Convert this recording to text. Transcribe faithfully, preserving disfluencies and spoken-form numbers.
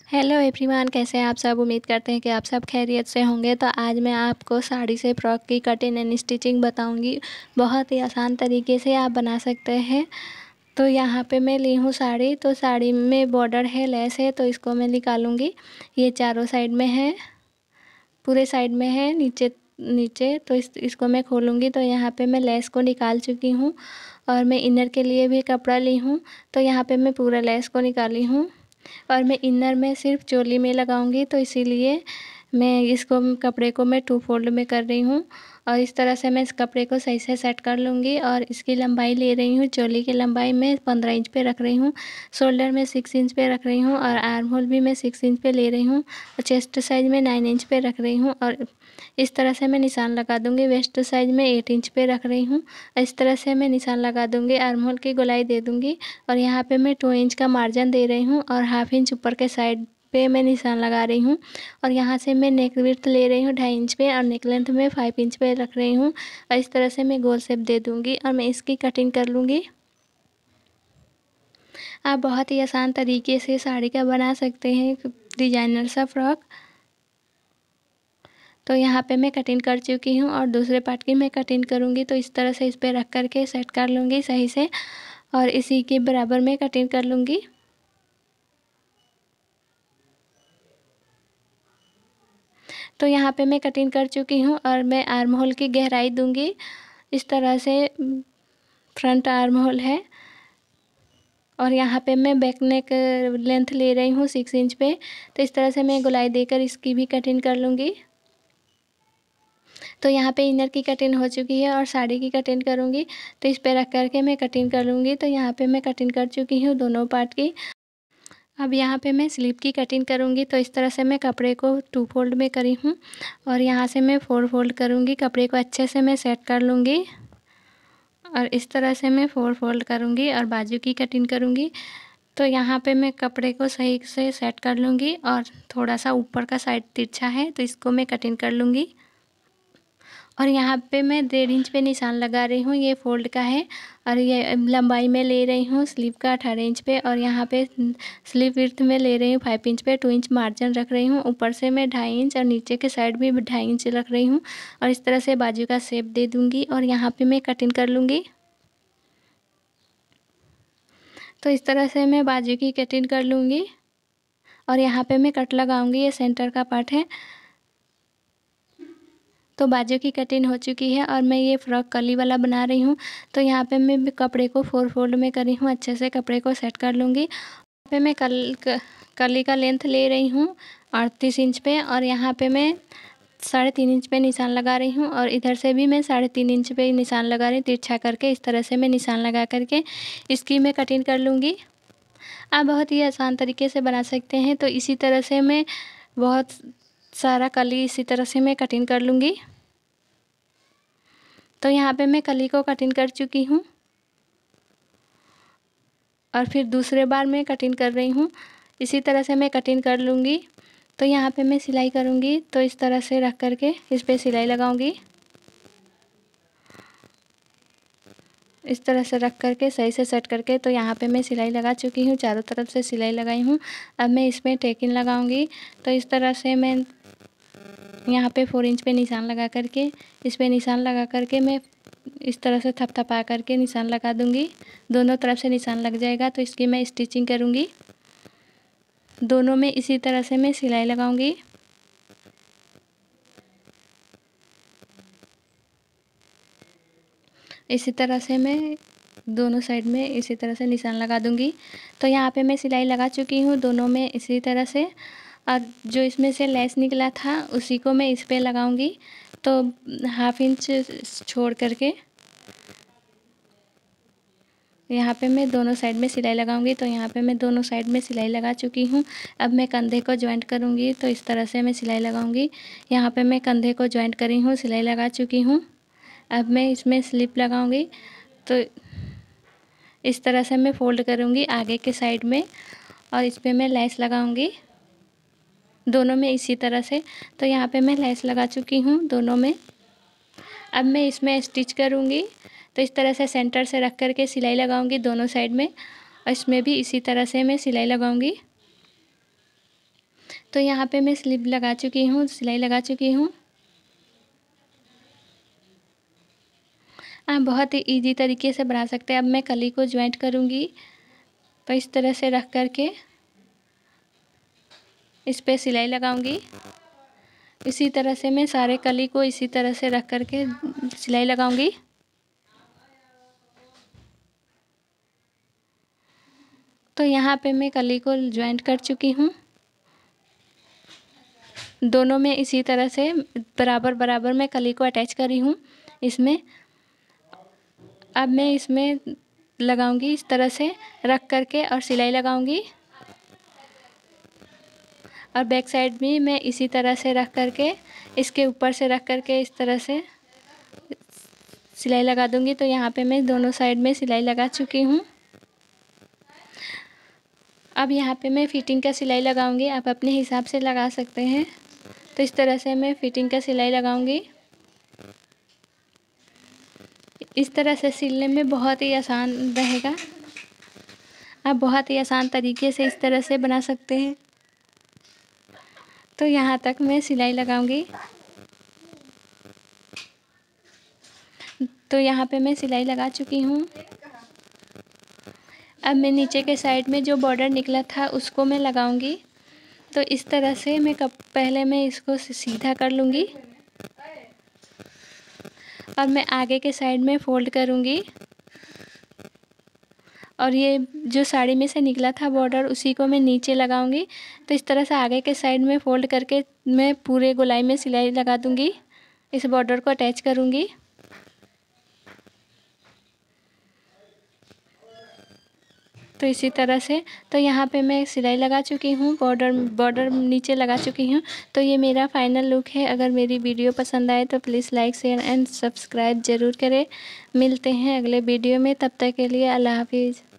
Hello everyone, कैसे हैं आप सब। उम्मीद करते हैं कि आप सब खैरियत से होंगे। तो आज मैं आपको साड़ी से फ्रॉक की कटिंग एंड स्टिचिंग बताऊंगी। बहुत ही आसान तरीके से आप बना सकते हैं। तो यहाँ पे मैं ली हूँ साड़ी। तो साड़ी में बॉर्डर है, लेस है, तो इसको मैं निकालूंगी। ये चारों साइड में है, पूरे साइड में है, नीचे नीचे तो इस इसको मैं खोलूँगी। तो यहाँ पे मैं लेस को निकाल चुकी हूँ और मैं इनर के लिए भी कपड़ा ली हूँ। तो यहाँ पे मैं पूरा लेस को निकाली हूँ और मैं इनर में सिर्फ चोली में लगाऊंगी। तो इसीलिए मैं इसको कपड़े को मैं टू फोल्ड में कर रही हूँ और इस तरह से मैं इस कपड़े को सही से सेट कर लूँगी। और इसकी लंबाई ले रही हूँ, चोली की लंबाई मैं पंद्रह इंच पे रख रही हूँ, शोल्डर में सिक्स इंच पे रख रही हूँ और आर्म होल भी मैं सिक्स इंच पे ले रही हूँ और चेस्ट साइज में नाइन इंच पे रख रही हूँ। और इस तरह से मैं निशान लगा दूँगी। वेस्ट साइज में एट इंच पे रख रही हूँ। इस तरह से मैं निशान लगा दूँगी, आर्म होल की गोलाई दे दूँगी और यहाँ पे मैं टू इंच का मार्जिन दे रही हूँ और हाफ इंच ऊपर के साइड पे मैं निशान लगा रही हूँ। और यहाँ से मैं नेक विड्थ ले रही हूँ ढाई इंच पे और नेक लेंथ में फाइव इंच पे रख रही हूँ और इस तरह से मैं गोल शेप दे दूँगी और मैं इसकी कटिंग कर लूँगी। आप बहुत ही आसान तरीके से साड़ी का बना सकते हैं डिजाइनर सा फ्रॉक। तो यहाँ पे मैं कटिंग कर चुकी हूँ और दूसरे पार्ट की मैं कटिंग करूँगी। तो इस तरह से इस पर रख कर के सेट कर लूँगी सही से और इसी के बराबर में कटिंग कर लूँगी। तो यहाँ पे मैं कटिंग कर चुकी हूँ और मैं आर्म होल की गहराई दूँगी। इस तरह से फ्रंट आर्म होल है और यहाँ पे मैं बैक नेक लेंथ ले रही हूँ सिक्स इंच पे। तो इस तरह से मैं गोलाई देकर इसकी भी कटिंग कर लूँगी। तो यहाँ पे इनर की कटिंग हो चुकी है और साड़ी की कटिंग करूँगी। तो इस पे रख करके मैं कटिंग कर लूँगी। तो यहाँ पे मैं कटिंग कर चुकी हूँ दोनों पार्ट की। अब यहाँ पे मैं स्लीव की कटिंग करूँगी। तो इस तरह से मैं कपड़े को टू फोल्ड में करी हूँ और यहाँ से मैं फोर फोल्ड करूँगी। कपड़े को अच्छे से मैं सेट कर लूँगी और इस तरह से मैं फोर फोल्ड करूँगी और बाजू की कटिंग करूँगी। तो यहाँ पे मैं कपड़े को सही से सेट कर लूँगी और थोड़ा सा ऊपर का साइड तिरछा है तो इसको मैं कटिंग कर लूँगी। और यहाँ पे मैं डेढ़ इंच पे निशान लगा रही हूँ, ये फोल्ड का है और ये लंबाई में ले रही हूँ स्लीव का अठारह इंच पे और यहाँ पे स्लीव विड्थ में ले रही हूँ फाइव इंच पे। टू इंच मार्जिन रख रही हूँ, ऊपर से मैं ढाई इंच और नीचे के साइड भी ढाई इंच रख रही हूँ और इस तरह से बाजू का शेप दे दूँगी और यहाँ पे मैं कटिंग कर लूँगी। तो इस तरह से मैं बाजू की कटिंग कर लूँगी और यहाँ पे मैं कट लगाऊंगी, ये सेंटर का पार्ट है। तो बाजू की कटिंग हो चुकी है और मैं ये फ्रॉक कली वाला बना रही हूँ। तो यहाँ पे मैं कपड़े को फोर फोल्ड में करी हूँ, अच्छे से कपड़े को सेट कर लूँगी। यहाँ पे मैं कल कली का लेंथ ले रही हूँ अड़तीस इंच पे और यहाँ पे मैं साढ़े तीन इंच पे निशान लगा रही हूँ और इधर से भी मैं साढ़े तीन इंच पे निशान लगा रही हूँ तिरछा करके। इस तरह से मैं निशान लगा करके इसकी मैं कटिंग कर लूँगी। आप बहुत ही आसान तरीके से बना सकते हैं। तो इसी तरह से मैं बहुत सारा कली इसी तरह से मैं कटिंग कर लूँगी। तो यहाँ पे मैं कली को कटिंग कर चुकी हूँ और फिर दूसरे बार मैं कटिंग कर रही हूँ। इसी तरह से मैं कटिंग कर लूँगी। तो यहाँ पे मैं सिलाई करूँगी। तो इस तरह से रख करके इस पे सिलाई लगाऊँगी, इस तरह से रख करके सही से सेट करके। तो यहाँ पे मैं सिलाई लगा चुकी हूँ, चारों तरफ से सिलाई लगाई हूँ। अब मैं इसमें टेकिंग लगाऊंगी। तो इस तरह से मैं यहाँ पे फोर इंच पे निशान लगा करके इस पे निशान लगा करके मैं इस तरह से थपथपा करके निशान लगा दूंगी। दोनों तरफ से निशान लग जाएगा तो इसकी मैं स्टिचिंग करूँगी। दोनों में इसी तरह से मैं सिलाई लगाऊंगी। इसी तरह से मैं दोनों साइड में इसी तरह से निशान लगा दूंगी। तो यहाँ पे मैं सिलाई लगा चुकी हूँ दोनों में इसी तरह से और जो इसमें से लेस निकला था उसी को मैं इस पे लगाऊंगी। तो हाफ इंच छोड़ करके यहाँ पे मैं दोनों साइड में सिलाई लगाऊंगी। तो यहाँ पे मैं दोनों साइड में सिलाई लगा चुकी हूँ। अब मैं कंधे को जॉइंट करूँगी। तो इस तरह से मैं सिलाई लगाऊंगी। यहाँ पे मैं कंधे को जॉइंट करी हूँ, सिलाई लगा चुकी हूँ। अब मैं इसमें स्लिप लगाऊंगी। तो इस तरह से मैं फोल्ड करूँगी आगे के साइड में और इस पर मैं लेस लगाऊंगी दोनों में इसी तरह से। तो यहाँ पे मैं लेस लगा चुकी हूँ दोनों में। अब मैं इसमें स्टिच करूँगी। तो इस तरह से सेंटर से रख करके सिलाई लगाऊंगी दोनों साइड में और इसमें भी इसी तरह से मैं सिलाई लगाऊंगी। तो यहाँ पे मैं स्लिप लगा चुकी हूँ, सिलाई लगा चुकी हूँ। आप बहुत ही इजी तरीके से बना सकते हैं। अब मैं कली को ज्वाइंट करूँगी, तो इस तरह से रख कर के इस पे सिलाई लगाऊंगी। इसी तरह से मैं सारे कली को इसी तरह से रख कर के सिलाई लगाऊंगी। तो यहाँ पे मैं कली को ज्वाइंट कर चुकी हूँ। दोनों में इसी तरह से बराबर बराबर मैं कली को अटैच करी हूँ इसमें। अब मैं इसमें लगाऊंगी इस तरह से रख करके और सिलाई लगाऊंगी। और बैक साइड भी मैं इसी तरह से रख करके इसके ऊपर से रख करके इस तरह से सिलाई लगा दूंगी। तो यहाँ पे मैं दोनों साइड में सिलाई लगा चुकी हूँ। अब यहाँ पे मैं फिटिंग का सिलाई लगाऊंगी। आप अपने हिसाब से लगा सकते हैं। तो इस तरह से मैं फिटिंग का सिलाई लगाऊंगी। इस तरह से सिलने में बहुत ही आसान रहेगा। आप बहुत ही आसान तरीके से इस तरह से बना सकते हैं। तो यहाँ तक मैं सिलाई लगाऊंगी। तो यहाँ पे मैं सिलाई लगा चुकी हूँ। अब मैं नीचे के साइड में जो बॉर्डर निकला था उसको मैं लगाऊंगी। तो इस तरह से मैं कब पहले मैं इसको सीधा कर लूँगी और मैं आगे के साइड में फोल्ड करूँगी। और ये जो साड़ी में से निकला था बॉर्डर उसी को मैं नीचे लगाऊंगी। तो इस तरह से आगे के साइड में फोल्ड करके मैं पूरे गोलाई में सिलाई लगा दूंगी। इस बॉर्डर को अटैच करूंगी। तो इसी तरह से तो यहाँ पे मैं सिलाई लगा चुकी हूँ, बॉर्डर बॉर्डर नीचे लगा चुकी हूँ। तो ये मेरा फाइनल लुक है। अगर मेरी वीडियो पसंद आए तो please like share and subscribe ज़रूर करें। मिलते हैं अगले वीडियो में, तब तक के लिए अल्लाह हाफिज़।